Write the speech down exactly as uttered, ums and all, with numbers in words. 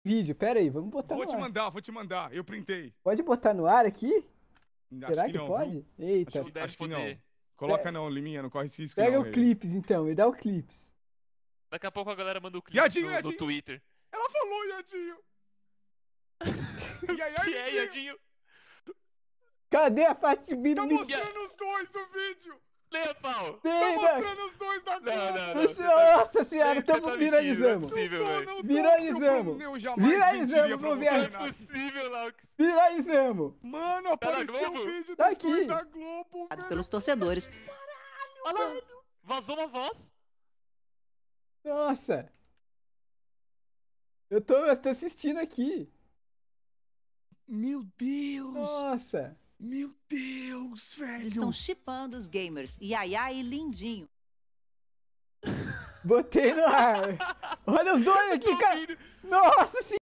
vídeo. Pera aí, vamos botar Vou no te ar. mandar, vou te mandar. Eu printei. Pode botar no ar aqui? Acho Será que, não, pode? viu? Eita. Acho que, deve acho que poder. não. Coloca Pega- não, Liminha, não corre esse risco Pega não. o aí. clipes então, me dá o clipes. Daqui a pouco a galera manda o clipe Yadinho, no, no Yadinho. Twitter. Ela falou, Yadinho. E aí, Que é, Yadinho? Yadinho? Cadê a parte de Tá bibi? mostrando os dois o vídeo. Leia, pau! Tá Tem, né? mostrando os dois da Não, não, Globo. não. você tá- Nossa senhora, Você tamo tá mentindo, viralizamos. Não é possível, Tô, velho. não tô, Viralizamos. Eu, eu jamais Viralizamos, mentiria pra vou você, ver. Não é Nath. possível, Laux. Viralizamos. Mano, na apareceu Globo? o vídeo Tá dos dois aqui. da Globo, velho. pelos torcedores. Olha lá, vazou uma voz. Nossa. Eu tô, eu tô assistindo aqui. Meu Deus. Nossa. Meu Deus, velho. Estão chipando os gamers. Yaya e Lindinho. Botei no ar. Olha os dois aqui, Tô cara. ouvindo. Nossa senhora.